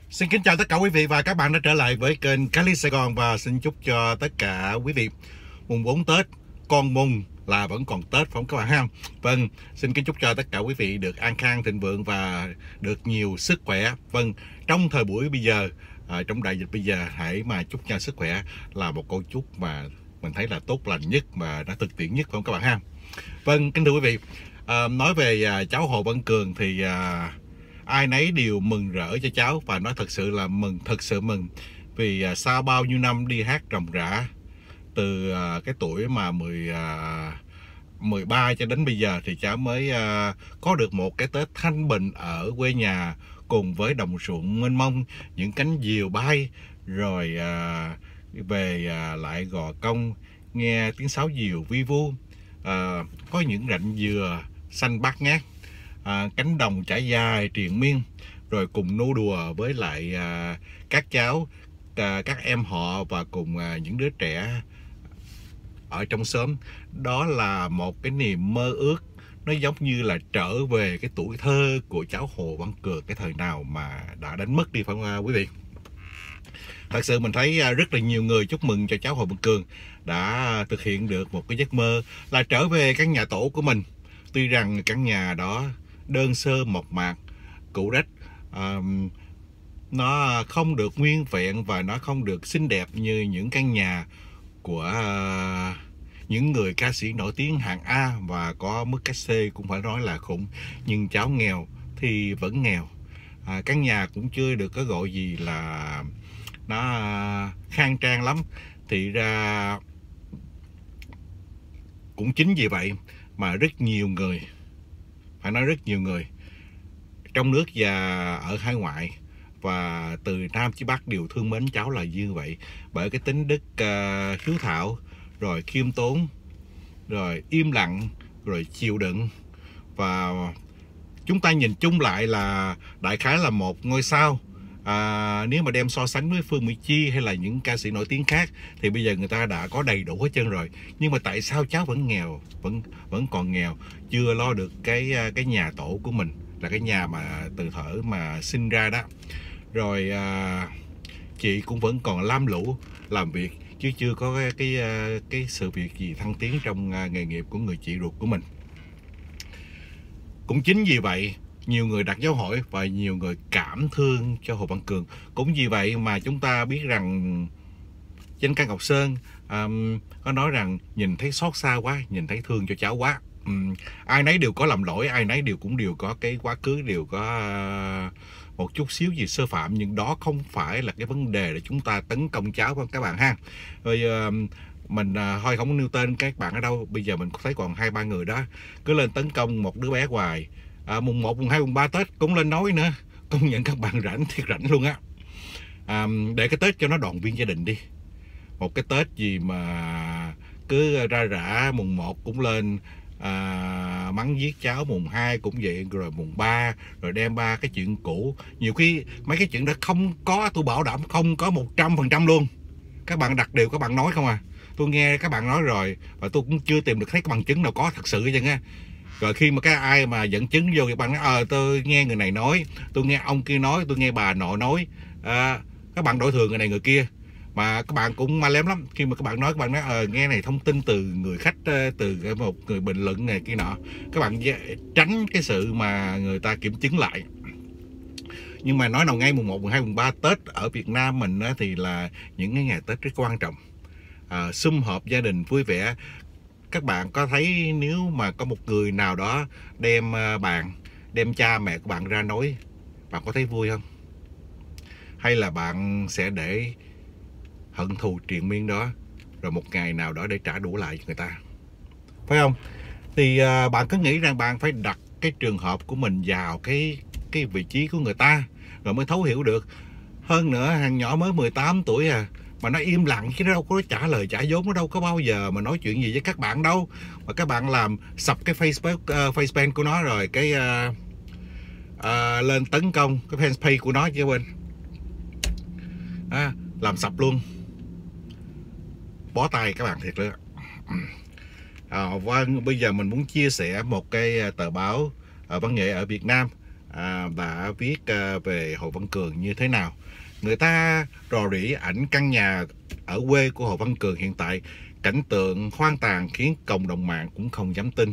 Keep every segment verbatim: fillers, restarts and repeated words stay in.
Xin kính chào tất cả quý vị và các bạn đã trở lại với kênh Cali Sài Gòn, và xin chúc cho tất cả quý vị mùng bốn Tết, con mùng là vẫn còn Tết phải không các bạn ha. Vâng, xin kính chúc cho tất cả quý vị được an khang thịnh vượng và được nhiều sức khỏe. Vâng, trong thời buổi bây giờ, à, trong đại dịch bây giờ, hãy mà chúc nhau sức khỏe là một câu chúc mà mình thấy là tốt lành nhất mà đã thực tiễn nhất phải không các bạn ha. Vâng, kính thưa quý vị, à, nói về à, cháu Hồ Văn Cường thì à, ai nấy đều mừng rỡ cho cháu, và nói thật sự là mừng, thật sự mừng. Vì à, sau bao nhiêu năm đi hát ròng rã, từ à, cái tuổi mà mười, à, mười ba cho đến bây giờ, thì cháu mới à, có được một cái Tết thanh bình ở quê nhà, cùng với đồng ruộng mênh mông, những cánh diều bay, rồi à, về à, lại gò công, nghe tiếng sáo diều vi vu, à, có những rặng dừa xanh bát ngát, à, cánh đồng trải dài triền miên, rồi cùng nô đùa với lại à, các cháu, à, các em họ, và cùng à, những đứa trẻ ở trong xóm. Đó là một cái niềm mơ ước, nó giống như là trở về cái tuổi thơ của cháu Hồ Văn Cường, cái thời nào mà đã đánh mất đi phải không à, quý vị. Thật sự mình thấy rất là nhiều người chúc mừng cho cháu Hồ Văn Cường đã thực hiện được một cái giấc mơ là trở về căn nhà tổ của mình. Tuy rằng căn nhà đó đơn sơ mộc mạc, cũ rách, uh, nó không được nguyên vẹn và nó không được xinh đẹp như những căn nhà của uh, những người ca sĩ nổi tiếng hạng A và có mức cách xê cũng phải nói là khủng. Nhưng cháu nghèo thì vẫn nghèo, à, căn nhà cũng chưa được có gọi gì là nó khang trang lắm. Thì ra cũng chính vì vậy mà rất nhiều người, phải nói rất nhiều người trong nước và ở hải ngoại và từ Nam chí Bắc đều thương mến cháu là như vậy. Bởi cái tính đức uh, hiếu thảo, rồi khiêm tốn, rồi im lặng, rồi chịu đựng. Và chúng ta nhìn chung lại là đại khái là một ngôi sao. À, nếu mà đem so sánh với Phương Mỹ Chi hay là những ca sĩ nổi tiếng khác thì bây giờ người ta đã có đầy đủ hết trơn rồi. Nhưng mà tại sao cháu vẫn nghèo, vẫn vẫn còn nghèo, chưa lo được cái cái nhà tổ của mình, là cái nhà mà từ thuở mà sinh ra đó. Rồi à, chị cũng vẫn còn lam lũ làm việc, chứ chưa có cái cái, cái sự việc gì thăng tiến trong nghề nghiệp của người chị ruột của mình. Cũng chính vì vậy nhiều người đặt dấu hỏi và nhiều người cảm thương cho Hồ Văn Cường. Cũng vì vậy mà chúng ta biết rằng trên Ca Ngọc Sơn um, có nói rằng nhìn thấy xót xa quá, nhìn thấy thương cho cháu quá. Um, ai nấy đều có lầm lỗi, ai nấy đều cũng đều có cái quá khứ, đều có uh, một chút xíu gì sơ phạm, nhưng đó không phải là cái vấn đề để chúng ta tấn công cháu không các bạn ha. Rồi uh, mình uh, thôi không có nêu tên các bạn ở đâu, bây giờ mình thấy còn hai ba người đó cứ lên tấn công một đứa bé hoài. À, mùng một, mùng hai, mùng ba Tết cũng lên nói nữa. Công nhận các bạn rảnh thiệt rảnh luôn á. À, để cái Tết cho nó đoàn viên gia đình đi. Một cái Tết gì mà cứ ra rã, mùng một cũng lên à, mắng giết cháu, mùng hai cũng vậy, rồi mùng ba, rồi đem ba cái chuyện cũ. Nhiều khi mấy cái chuyện đó không có, tôi bảo đảm không có một trăm phần trăm luôn. Các bạn đặt điều các bạn nói không à. Tôi nghe các bạn nói rồi và tôi cũng chưa tìm được thấy cái bằng chứng nào có thật sự chứ nha. Rồi khi mà cái ai mà dẫn chứng vô, các bạn nói ờ à, tôi nghe người này nói, tôi nghe ông kia nói, tôi nghe bà nội nói, à, các bạn đổi thừa người này người kia. Mà các bạn cũng ma lém lắm, khi mà các bạn nói, các bạn nói ờ à, nghe này thông tin từ người khách, từ một người bình luận này kia nọ. Các bạn tránh cái sự mà người ta kiểm chứng lại. Nhưng mà nói nào ngay, mùng một, mùng hai, mùng ba Tết ở Việt Nam mình á, thì là những cái ngày Tết rất quan trọng, à, sum họp gia đình vui vẻ. Các bạn có thấy nếu mà có một người nào đó đem bạn, đem cha mẹ của bạn ra nói, bạn có thấy vui không? Hay là bạn sẽ để hận thù triền miên đó, rồi một ngày nào đó để trả đũa lại cho người ta, phải không? Thì à, bạn cứ nghĩ rằng bạn phải đặt cái trường hợp của mình vào cái cái vị trí của người ta rồi mới thấu hiểu được. Hơn nữa, thằng nhỏ mới mười tám tuổi à, mà nó im lặng chứ nó đâu có trả lời trả vốn, nó đâu có bao giờ mà nói chuyện gì với các bạn đâu. Mà các bạn làm sập cái Facebook, uh, Facebook của nó, rồi cái uh, uh, lên tấn công cái fanpage của nó chứ bên à, làm sập luôn, bó tay các bạn thiệt nữa. À, và bây giờ mình muốn chia sẻ một cái tờ báo uh, văn nghệ ở Việt Nam, à, đã viết à, về Hồ Văn Cường như thế nào. Người ta rò rỉ ảnh căn nhà ở quê của Hồ Văn Cường hiện tại, cảnh tượng hoang tàn khiến cộng đồng mạng cũng không dám tin.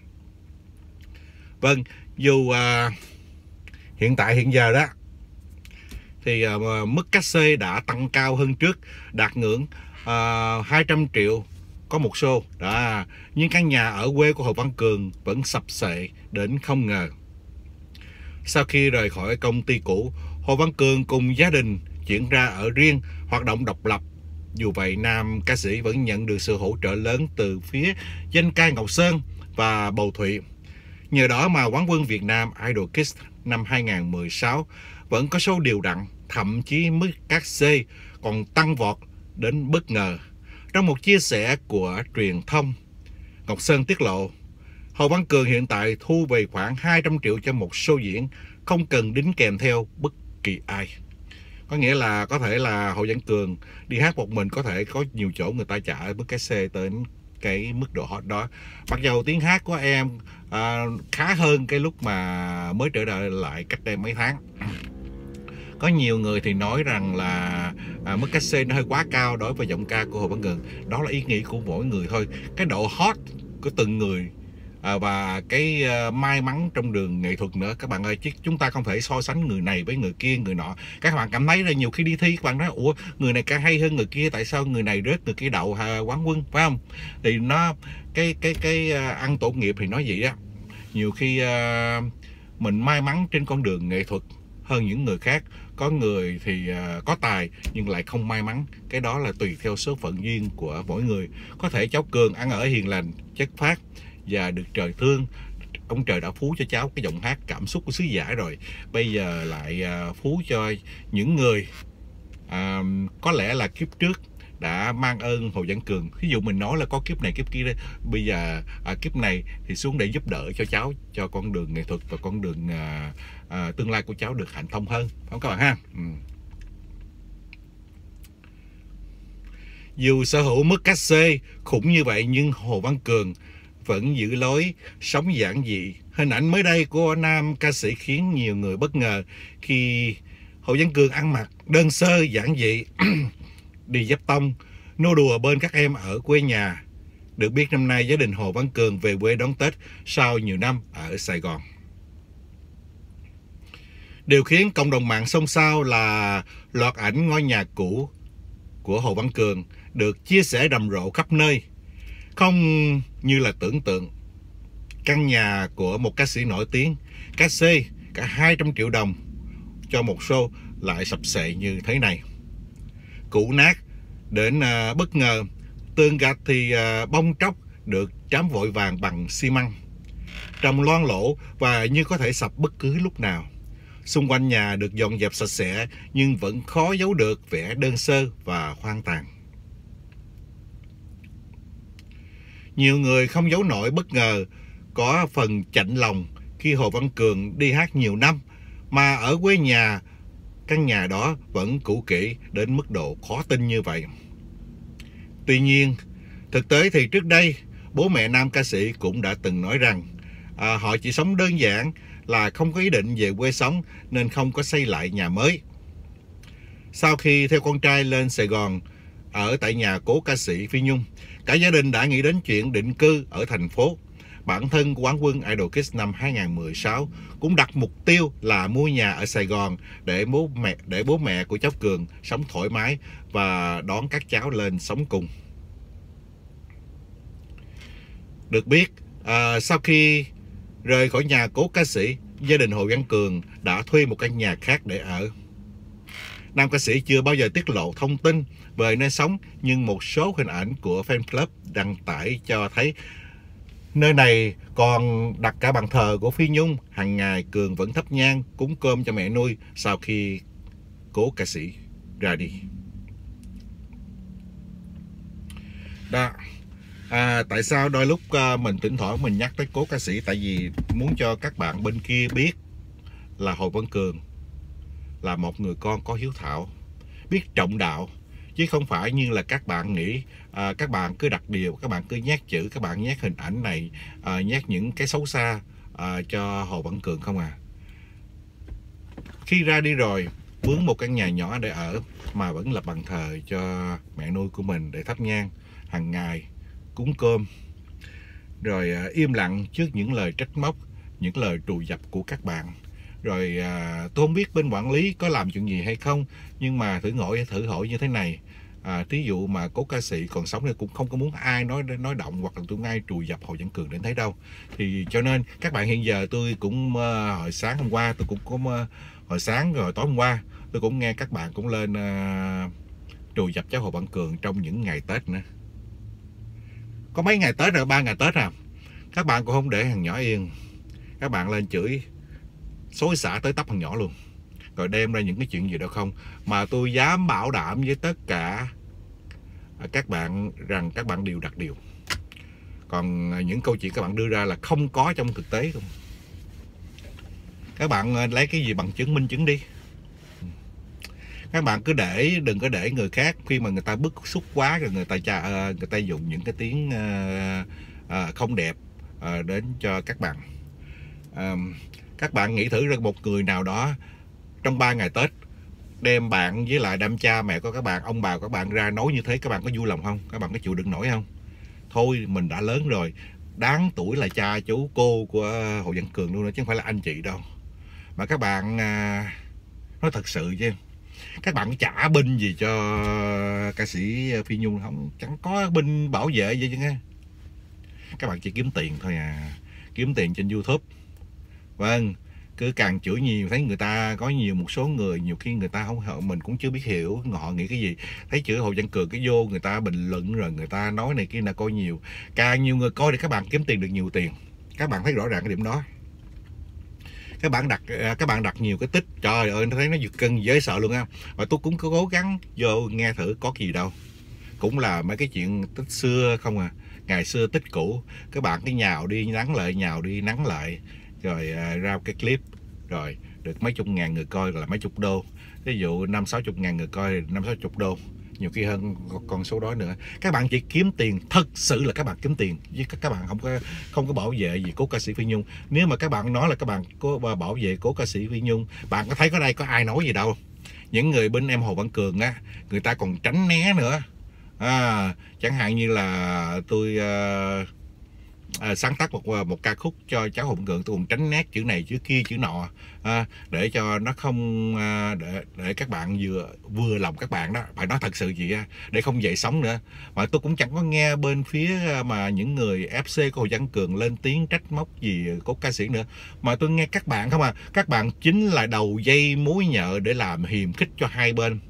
Vâng, dù à, hiện tại hiện giờ đó thì à, mức cát xê đã tăng cao hơn trước, đạt ngưỡng à, hai trăm triệu có một show đó, nhưng căn nhà ở quê của Hồ Văn Cường vẫn sập xệ đến không ngờ. Sau khi rời khỏi công ty cũ, Hồ Văn Cường cùng gia đình chuyển ra ở riêng, hoạt động độc lập. Dù vậy, nam ca sĩ vẫn nhận được sự hỗ trợ lớn từ phía danh ca Ngọc Sơn và Bầu Thụy. Nhờ đó mà quán quân Việt Nam Idol Kids năm hai nghìn không trăm mười sáu vẫn có show đều đặn, thậm chí mức cát xê còn tăng vọt đến bất ngờ. Trong một chia sẻ của truyền thông, Ngọc Sơn tiết lộ Hồ Văn Cường hiện tại thu về khoảng hai trăm triệu cho một show diễn, không cần đính kèm theo bất kỳ ai. Có nghĩa là có thể là Hồ Văn Cường đi hát một mình, có thể có nhiều chỗ người ta trả mức cát xê đến cái mức độ hot đó. Mặc dầu tiếng hát của em à, khá hơn cái lúc mà mới trở lại cách đây mấy tháng. Có nhiều người thì nói rằng là à, mức cát xê nó hơi quá cao đối với giọng ca của Hồ Văn Cường. Đó là ý nghĩ của mỗi người thôi. Cái độ hot của từng người à, và cái uh, may mắn trong đường nghệ thuật nữa các bạn ơi, chứ chúng ta không thể so sánh người này với người kia, người nọ. Các bạn cảm thấy là nhiều khi đi thi các bạn nói ủa người này ca hay hơn người kia, tại sao người này rớt, người kia đậu à, quán quân, phải không? Thì nó cái cái cái uh, ăn tổ nghiệp thì nói vậy đó. Nhiều khi uh, mình may mắn trên con đường nghệ thuật hơn những người khác. Có người thì uh, có tài nhưng lại không may mắn. Cái đó là tùy theo số phận duyên của mỗi người. Có thể cháu Cường ăn ở hiền lành, chất phác và được trời thương. Ông trời đã phú cho cháu cái giọng hát cảm xúc của sứ giả rồi. Bây giờ lại uh, phú cho những người uh, có lẽ là kiếp trước đã mang ơn Hồ Văn Cường. Ví dụ mình nói là có kiếp này kiếp kia đây, bây giờ à, kiếp này thì xuống để giúp đỡ cho cháu, cho con đường nghệ thuật và con đường à, à, tương lai của cháu được hạnh thông hơn, phải không các bạn ha? Ừ. Dù sở hữu mức cát xê khủng như vậy nhưng Hồ Văn Cường vẫn giữ lối sống giản dị. Hình ảnh mới đây của nam ca sĩ khiến nhiều người bất ngờ khi Hồ Văn Cường ăn mặc đơn sơ giản dị đi dép tông, nô đùa bên các em ở quê nhà. Được biết năm nay gia đình Hồ Văn Cường về quê đón Tết sau nhiều năm ở Sài Gòn. Điều khiến cộng đồng mạng xôn xao là loạt ảnh ngôi nhà cũ của Hồ Văn Cường được chia sẻ rầm rộ khắp nơi. Không như là tưởng tượng, căn nhà của một ca sĩ nổi tiếng, cát xê cả hai trăm triệu đồng cho một show lại sập xệ như thế này. Cũ nát đến à, bất ngờ, tường gạch thì à, bong tróc được trám vội vàng bằng xi măng, trồng loang lỗ và như có thể sập bất cứ lúc nào. Xung quanh nhà được dọn dẹp sạch sẽ nhưng vẫn khó giấu được vẻ đơn sơ và hoang tàn. Nhiều người không giấu nổi bất ngờ, có phần chạnh lòng khi Hồ Văn Cường đi hát nhiều năm mà ở quê nhà căn nhà đó vẫn cũ kỹ đến mức độ khó tin như vậy. Tuy nhiên, thực tế thì trước đây, bố mẹ nam ca sĩ cũng đã từng nói rằng à, họ chỉ sống đơn giản, là không có ý định về quê sống nên không có xây lại nhà mới. Sau khi theo con trai lên Sài Gòn, ở tại nhà cố ca sĩ Phi Nhung, cả gia đình đã nghĩ đến chuyện định cư ở thành phố. Bản thân của quán quân Idol Kids năm hai nghìn không trăm mười sáu cũng đặt mục tiêu là mua nhà ở Sài Gòn để bố mẹ để bố mẹ của cháu Cường sống thoải mái và đón các cháu lên sống cùng. Được biết, à, sau khi rời khỏi nhà cố ca sĩ, gia đình Hồ Văn Cường đã thuê một căn nhà khác để ở. Nam ca sĩ chưa bao giờ tiết lộ thông tin về nơi sống, nhưng một số hình ảnh của fan club đăng tải cho thấy nơi này còn đặt cả bàn thờ của Phi Nhung. Hàng ngày Cường vẫn thắp nhang cúng cơm cho mẹ nuôi sau khi cố ca sĩ ra đi. Đó. À, tại sao đôi lúc à, mình thỉnh thoảng mình nhắc tới cố ca sĩ, tại vì muốn cho các bạn bên kia biết là Hồ Văn Cường là một người con có hiếu thảo, biết trọng đạo, chứ không phải như là các bạn nghĩ. À, các bạn cứ đặt điều, các bạn cứ nhét chữ, các bạn nhét hình ảnh này, à, nhét những cái xấu xa à, cho Hồ Văn Cường không à. Khi ra đi rồi, mướn một căn nhà nhỏ để ở mà vẫn là bàn thờ cho mẹ nuôi của mình để thắp nhang hàng ngày, cúng cơm. Rồi à, im lặng trước những lời trách móc, những lời trù dập của các bạn. Rồi à, tôi không biết bên quản lý có làm chuyện gì hay không, nhưng mà thử hỏi thử hỏi như thế này. À, thí dụ mà cố ca sĩ còn sống thì cũng không có muốn ai nói nói động hoặc là tôi ai trù dập Hồ Văn Cường đến thấy đâu. Thì cho nên các bạn, hiện giờ tôi cũng uh, hồi sáng hôm qua tôi cũng có uh, hồi sáng rồi tối hôm qua tôi cũng nghe các bạn cũng lên uh, trù dập cháu Hồ Văn Cường trong những ngày Tết nữa. Có mấy ngày Tết rồi, ba ngày Tết à, các bạn cũng không để thằng nhỏ yên. Các bạn lên chửi xối xả tới tấp thằng nhỏ luôn, rồi đem ra những cái chuyện gì đâu không. Mà tôi dám bảo đảm với tất cả các bạn rằng các bạn đều đặt điều. Còn những câu chuyện các bạn đưa ra là không có trong thực tế không. Các bạn lấy cái gì bằng chứng, minh chứng đi. Các bạn cứ để, đừng có để người khác khi mà người ta bức xúc quá rồi người ta chà, người ta dùng những cái tiếng uh, uh, không đẹp uh, đến cho các bạn. Uh, các bạn nghĩ thử ra một người nào đó trong ba ngày Tết đem bạn với lại đem cha mẹ của các bạn, ông bà của các bạn ra nói như thế, các bạn có vui lòng không? Các bạn có chịu đựng nổi không? Thôi mình đã lớn rồi, đáng tuổi là cha chú cô của Hồ Văn Cường luôn đó, chứ không phải là anh chị đâu. Mà các bạn à, nói thật sự chứ, các bạn trả binh gì cho ca sĩ Phi Nhung không? Chẳng có binh bảo vệ gì chứ nghe. Các bạn chỉ kiếm tiền thôi à, kiếm tiền trên YouTube. Vâng, cứ càng chửi nhiều, thấy người ta có nhiều một số người nhiều khi người ta không hiểu, mình cũng chưa biết hiểu họ nghĩ cái gì. Thấy chửi Hồ Văn Cường cái vô người ta bình luận rồi người ta nói này kia là coi nhiều, càng nhiều người coi thì các bạn kiếm tiền được nhiều tiền. Các bạn thấy rõ ràng cái điểm đó. Các bạn đặt các bạn đặt nhiều cái tích, trời ơi, nó thấy nó giật cân dễ sợ luôn á. Và tôi cũng cố gắng vô nghe thử có gì đâu, cũng là mấy cái chuyện tích xưa không à, ngày xưa tích cũ. Các bạn cái nhào đi nắng lại, nhào đi nắng lại, rồi à, ra cái clip rồi được mấy chục ngàn người coi là mấy chục đô. Ví dụ năm sáu chục ngàn người coi thì năm sáu chục đô, nhiều khi hơn con số đó nữa. Các bạn chỉ kiếm tiền, thật sự là các bạn kiếm tiền, chứ các bạn không có không có bảo vệ gì cố ca sĩ Phi Nhung. Nếu mà các bạn nói là các bạn có bảo vệ cố ca sĩ Phi Nhung, bạn có thấy có đây có ai nói gì đâu. Những người bên em Hồ Văn Cường á, người ta còn tránh né nữa. À, chẳng hạn như là tôi uh, À, sáng tác một một ca khúc cho cháu Hồ Văn Cường, tôi còn tránh nét chữ này chữ kia chữ nọ à, để cho nó không à, để để các bạn vừa vừa lòng các bạn đó, phải nói thật sự gì á, để không dậy sóng nữa. Mà tôi cũng chẳng có nghe bên phía mà những người ép xê của Hồ Văn Cường lên tiếng trách móc gì của ca sĩ nữa, mà tôi nghe các bạn không à. Các bạn chính là đầu dây mối nhợ để làm hiềm khích cho hai bên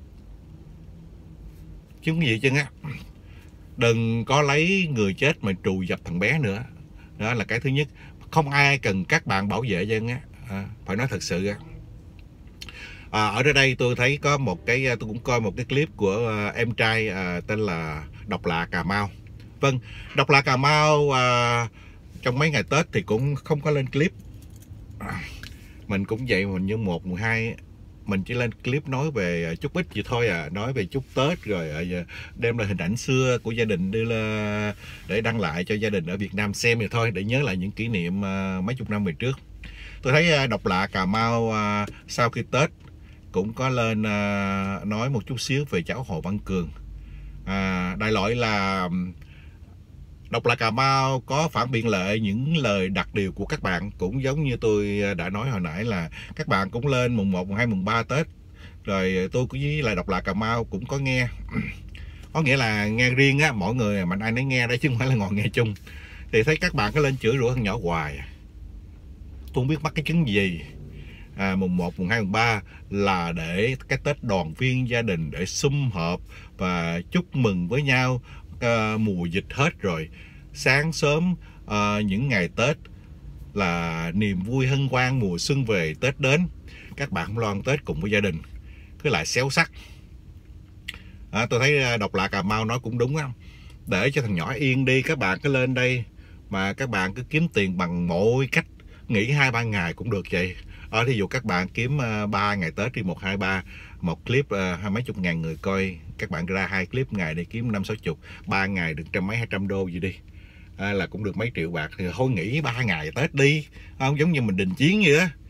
chứ không gì chứ á. Đừng có lấy người chết mà trù dập thằng bé nữa. Đó là cái thứ nhất. Không ai cần các bạn bảo vệ dân á, à, phải nói thật sự á. À, ở đây tôi thấy có một cái, tôi cũng coi một cái clip của uh, em trai uh, tên là Độc Lạ Cà Mau. Vâng, Độc Lạ Cà Mau uh, trong mấy ngày Tết thì cũng không có lên clip. À, mình cũng vậy, mình như một, mười hai mình chỉ lên clip nói về chút ít gì thôi à, nói về chúc Tết rồi đem lại hình ảnh xưa của gia đình đưa lên để đăng lại cho gia đình ở Việt Nam xem thì thôi, để nhớ lại những kỷ niệm mấy chục năm về trước. Tôi thấy Độc Lạ Cà Mau sau khi Tết cũng có lên nói một chút xíu về cháu Hồ Văn Cường. À, đại loại là Độc Lạ Cà Mau có phản biện lại những lời đặt điều của các bạn, cũng giống như tôi đã nói hồi nãy là các bạn cũng lên mùng một, mùng hai, mùng ba Tết. Rồi tôi cũng với lại Độc Lạ Cà Mau cũng có nghe. Có nghĩa là nghe riêng á, mỗi người mà ai nấy nghe đấy chứ không phải là ngồi nghe chung. Thì thấy các bạn có lên chửi rủa thằng nhỏ hoài. Tôi không biết mắc cái chứng gì. À, mùng một, mùng hai, mùng ba là để cái Tết đoàn viên gia đình để sum họp và chúc mừng với nhau. Uh, mùa dịch hết rồi, sáng sớm uh, những ngày Tết là niềm vui hân hoan, mùa xuân về Tết đến, các bạn không lo ăn Tết cùng với gia đình, cứ lại xéo sắc. À, tôi thấy Độc Lạ Cà Mau nói cũng đúng á, để cho thằng nhỏ yên đi, các bạn cứ lên đây mà các bạn cứ kiếm tiền bằng mọi cách, nghỉ hai ba ngày cũng được vậy. Ở thí dụ các bạn kiếm ba uh, ngày Tết đi, một hai ba, một clip uh, hai mấy chục ngàn người coi, các bạn ra hai clip ngày để kiếm năm sáu chục, ba ngày được trăm mấy hai trăm đô gì đi, à, là cũng được mấy triệu bạc. Thì thôi nghỉ ba ngày Tết đi, không giống như mình đình chiến vậy đó.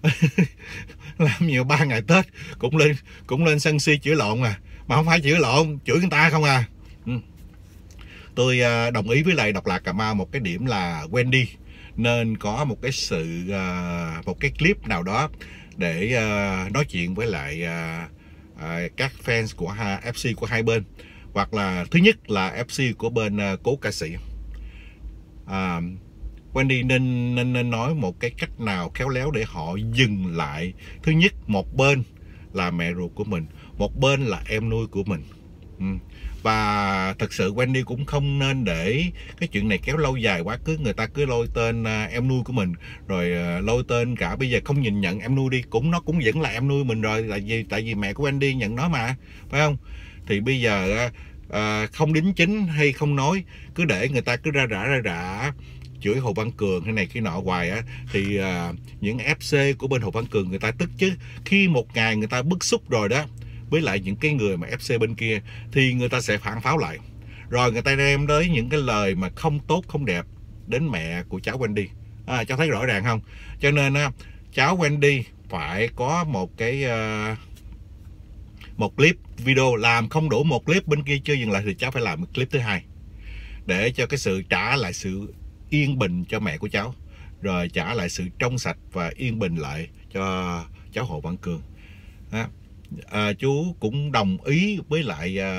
Làm nhiều ba ngày Tết cũng lên cũng lên sân si chửi lộn à, mà không phải chửi lộn, chửi người ta không à. Ừ. Tôi đồng ý với lại Độc Lạ Cà Mau một cái điểm là Wendy nên có một cái sự một cái clip nào đó để nói chuyện với lại các fans của ép xê của hai bên, hoặc là thứ nhất là ép xê của bên cố ca sĩ. à, Wendy nên, nên nên nói một cái cách nào khéo léo để họ dừng lại. Thứ nhất, một bên là mẹ ruột của mình, một bên là em nuôi của mình. ừ. Và thật sự Wendy cũng không nên để cái chuyện này kéo lâu dài quá, cứ người ta cứ lôi tên em nuôi của mình, rồi lôi tên cả bây giờ không nhìn nhận em nuôi đi, cũng nó cũng vẫn là em nuôi mình rồi, tại vì tại vì mẹ của Wendy nhận nó mà, phải không? Thì bây giờ à, không đính chính hay không nói, cứ để người ta cứ ra rã ra rã chửi Hồ Văn Cường hay này cái nọ hoài á, thì à, những ép xê của bên Hồ Văn Cường người ta tức chứ. Khi một ngày người ta bức xúc rồi đó, với lại những cái người mà ép xê bên kia, thì người ta sẽ phản pháo lại, rồi người ta đem tới những cái lời mà không tốt không đẹp đến mẹ của cháu Wendy. à, cháu thấy rõ ràng không? Cho nên á, cháu Wendy phải có một cái uh, một clip video, làm không đủ một clip bên kia chưa dừng lại thì cháu phải làm một clip thứ hai, để cho cái sự trả lại sự yên bình cho mẹ của cháu, rồi trả lại sự trong sạch và yên bình lại cho cháu Hồ Văn Cường. à, à, chú cũng đồng ý với lại à,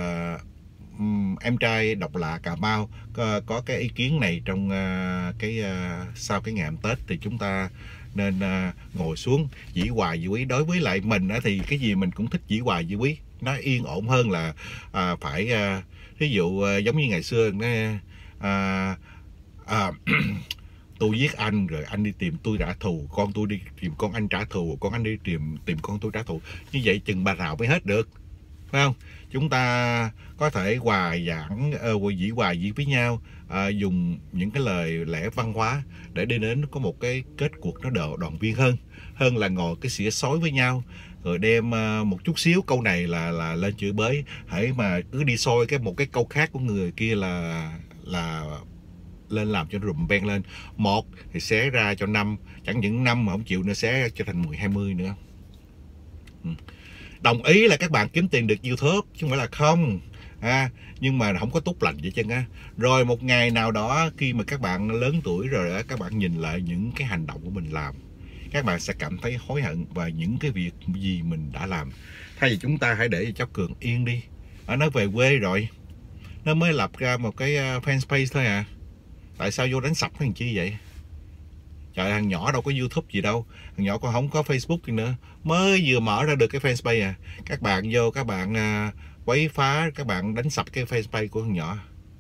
em trai Độc Lạ Cà Mau có, có cái ý kiến này trong à, cái à, sau cái ngày ăn Tết thì chúng ta nên à, ngồi xuống dĩ hòa vi quý. Đối với lại mình á, thì cái gì mình cũng thích dĩ hòa vi quý, nó yên ổn hơn là à, phải à, ví dụ à, giống như ngày xưa nó, à, à, tôi giết anh rồi anh đi tìm tôi trả thù, con tôi đi tìm con anh trả thù, con anh đi tìm tìm con tôi trả thù. Như vậy chừng bà rào mới hết được, phải không? Chúng ta có thể hòa giảng uh, dĩ hòa dĩ với nhau, uh, dùng những cái lời lẽ văn hóa để đi đến có một cái kết cuộc nó đỡ đoàn viên hơn, hơn là ngồi cái xỉa xói với nhau rồi đem uh, một chút xíu câu này là là lên chửi bới, hãy mà cứ đi soi cái một cái câu khác của người kia là là lên làm cho nó rùm beng lên. Một thì xé ra cho năm, chẳng những năm mà không chịu nữa xé cho thành mười hai mươi nữa. ừ. Đồng ý là các bạn kiếm tiền được YouTube chứ không phải là không, à, nhưng mà không có tốt lành vậy chân á. Rồi một ngày nào đó khi mà các bạn lớn tuổi rồi đó, các bạn nhìn lại những cái hành động của mình làm, các bạn sẽ cảm thấy hối hận và những cái việc gì mình đã làm. Thay vì chúng ta hãy để cho cháu Cường yên đi, à, nó về quê rồi, nó mới lập ra một cái fanpage thôi à. Tại sao vô đánh sập cái thằng chi vậy? Trời, thằng nhỏ đâu có YouTube gì đâu, thằng nhỏ còn không có Facebook gì nữa, mới vừa mở ra được cái fanpage à. Các bạn vô các bạn à, quấy phá, các bạn đánh sập cái fanpage của thằng nhỏ.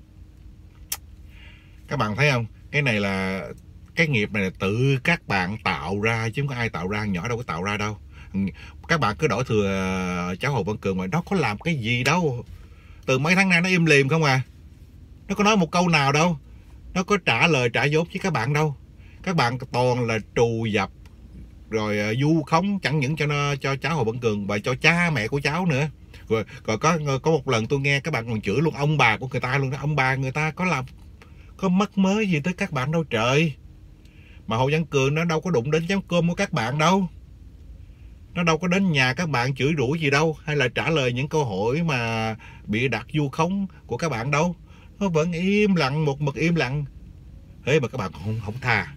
Các bạn thấy không? Cái này là cái nghiệp này là tự các bạn tạo ra chứ không có ai tạo ra, thằng nhỏ đâu có tạo ra đâu. Các bạn cứ đổ thừa cháu Hồ Văn Cường mà nó có làm cái gì đâu. Từ mấy tháng nay nó im lìm không à. Nó có nói một câu nào đâu, nó có trả lời trả vốn với các bạn đâu. Các bạn toàn là trù dập rồi vu khống, chẳng những cho nó cho cháu Hồ Văn Cường và cho cha mẹ của cháu nữa. Rồi, rồi có có một lần tôi nghe các bạn còn chửi luôn ông bà của người ta luôn đó. Ông bà người ta có làm có mắc mớ gì tới các bạn đâu trời. Mà Hồ Văn Cường nó đâu có đụng đến chén cơm của các bạn đâu, nó đâu có đến nhà các bạn chửi rủa gì đâu, hay là trả lời những câu hỏi mà bị đặt vu khống của các bạn đâu. Nó vẫn im lặng, một mực im lặng. Thế mà các bạn không không tha.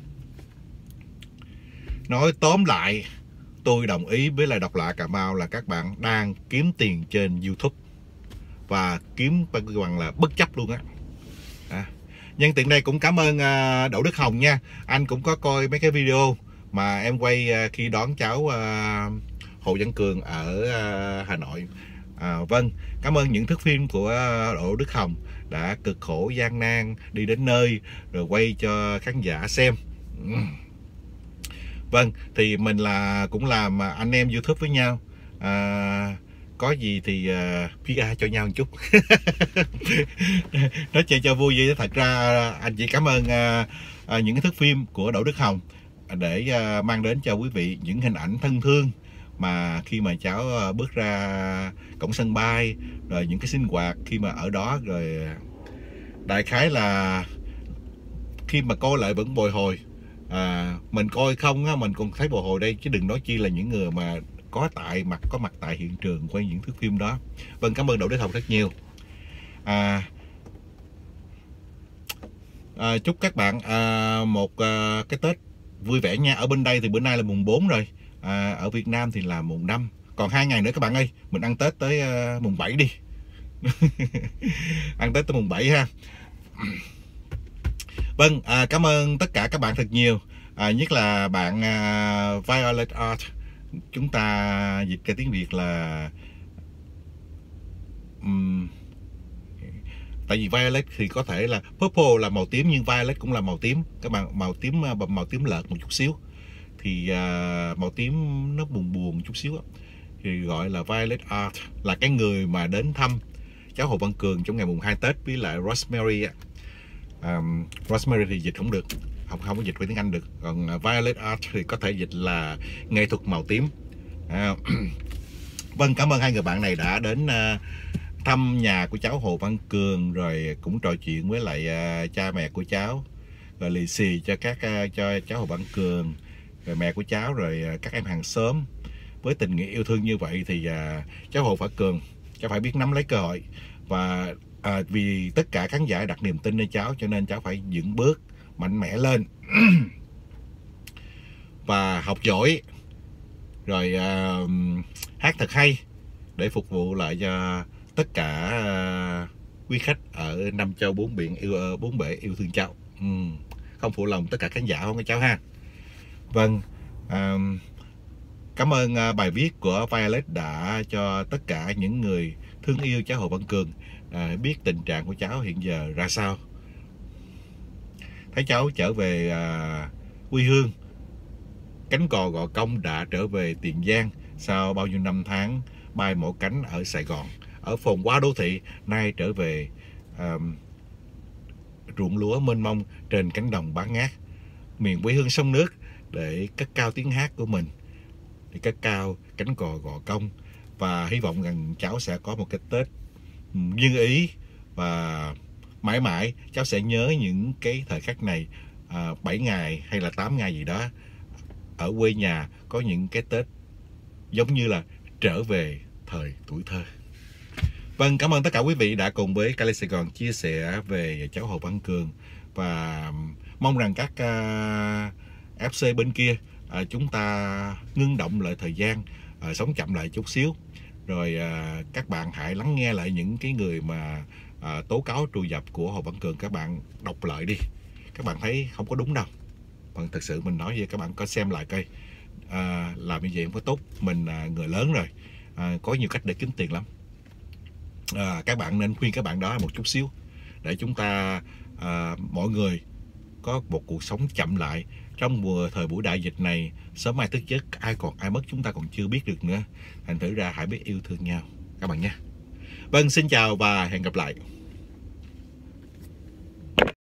Nói tóm lại, tôi đồng ý với lại Độc Lạ Cà Mau là các bạn đang kiếm tiền trên YouTube và kiếm bằng là bất chấp luôn á. À, nhân tiện đây cũng cảm ơn uh, Đỗ Đức Hồng nha. Anh cũng có coi mấy cái video mà em quay uh, khi đón cháu uh, Hồ Văn Cường ở uh, Hà Nội. À, vâng, cảm ơn những thước phim của uh, Đỗ Đức Hồng đã cực khổ gian nan đi đến nơi rồi quay cho khán giả xem. Vâng, thì mình là cũng làm anh em YouTube với nhau, à, có gì thì uh, pê e cho nhau một chút. Nói chơi cho vui vậy. Thật ra anh chỉ cảm ơn uh, uh, những cái thước phim của Đỗ Đức Hồng để uh, mang đến cho quý vị những hình ảnh thân thương mà khi mà cháu uh, bước ra cổng sân bay, rồi những cái sinh hoạt khi mà ở đó, rồi đại khái là khi mà coi lại vẫn bồi hồi. À, mình coi không á, mình còn thấy bồi hồi đây, chứ đừng nói chi là những người mà có tại mặt có mặt tại hiện trường quay những thước phim đó. Vâng, cảm ơn Đỗ Đức Hồng rất nhiều. À, à, chúc các bạn à, một à, cái Tết vui vẻ nha. Ở bên đây thì bữa nay là mùng bốn rồi, à, ở Việt Nam thì là mùng năm. Còn hai ngày nữa các bạn ơi, mình ăn Tết tới à, mùng bảy đi. Ăn Tết tới mùng bảy ha. Vâng, à, cảm ơn tất cả các bạn thật nhiều, à, nhất là bạn à, Violet Art. Chúng ta dịch cái tiếng Việt là um, tại vì violet thì có thể là purple là màu tím, nhưng violet cũng là màu tím các bạn, màu tím màu tím lợt một chút xíu, thì uh, màu tím nó buồn buồn chút xíu đó. Thì gọi là Violet Art, là cái người mà đến thăm cháu Hồ Văn Cường trong ngày mùng hai Tết với lại Rosemary. um, Rosemary thì dịch không được, không không có dịch qua tiếng Anh được, còn uh, Violet Art thì có thể dịch là nghệ thuật màu tím. À, vâng, cảm ơn hai người bạn này đã đến uh, thăm nhà của cháu Hồ Văn Cường, rồi cũng trò chuyện với lại uh, cha mẹ của cháu, rồi lì xì cho các uh, cho cháu Hồ Văn Cường, rồi mẹ của cháu, rồi uh, các em hàng xóm. Với tình nghĩa yêu thương như vậy thì uh, cháu Hồ Văn Cường cháu phải biết nắm lấy cơ hội, và uh, vì tất cả khán giả đặt niềm tin nơi cháu, cho nên cháu phải vững bước mạnh mẽ lên và học giỏi, rồi uh, hát thật hay để phục vụ lại cho tất cả uh, quý khách ở năm châu bốn biển yêu bốn bể yêu thương cháu. Ừ, không phụ lòng tất cả khán giả không các cháu ha. Vâng, uh, cảm ơn uh, bài viết của Violet đã cho tất cả những người thương yêu cháu Hồ Văn Cường uh, biết tình trạng của cháu hiện giờ ra sao. Thấy cháu trở về uh, quê hương, cánh cò Gò Công đã trở về Tiền Giang sau bao nhiêu năm tháng bay mổ cánh ở Sài Gòn, ở phồn hoa đô thị, nay trở về uh, ruộng lúa mênh mông trên cánh đồng bát ngát, miền quê hương sông nước, để cất cao tiếng hát của mình, để cất cao cánh cò Gò Công. Và hy vọng rằng cháu sẽ có một cái Tết như ý, và mãi mãi cháu sẽ nhớ những cái thời khắc này, à, bảy ngày hay là tám ngày gì đó ở quê nhà, có những cái Tết giống như là trở về thời tuổi thơ. Vâng, cảm ơn tất cả quý vị đã cùng với Cali Sài Gòn chia sẻ về cháu Hồ Văn Cường, và mong rằng các uh, ép xê bên kia uh, chúng ta ngưng động lại thời gian, uh, sống chậm lại chút xíu, rồi uh, các bạn hãy lắng nghe lại những cái người mà uh, tố cáo trù dập của Hồ Văn Cường, các bạn đọc lại đi, các bạn thấy không có đúng đâu. Vâng, thật sự mình nói vậy, các bạn có xem lại coi, à, làm như vậy không có tốt. Mình à, người lớn rồi, à, có nhiều cách để kiếm tiền lắm. À, các bạn nên khuyên các bạn đó một chút xíu, để chúng ta à, mọi người có một cuộc sống chậm lại trong mùa thời buổi đại dịch này. Sớm mai thức giấc ai còn ai mất chúng ta còn chưa biết được nữa, thành thử ra hãy biết yêu thương nhau các bạn nha. Vâng, xin chào và hẹn gặp lại.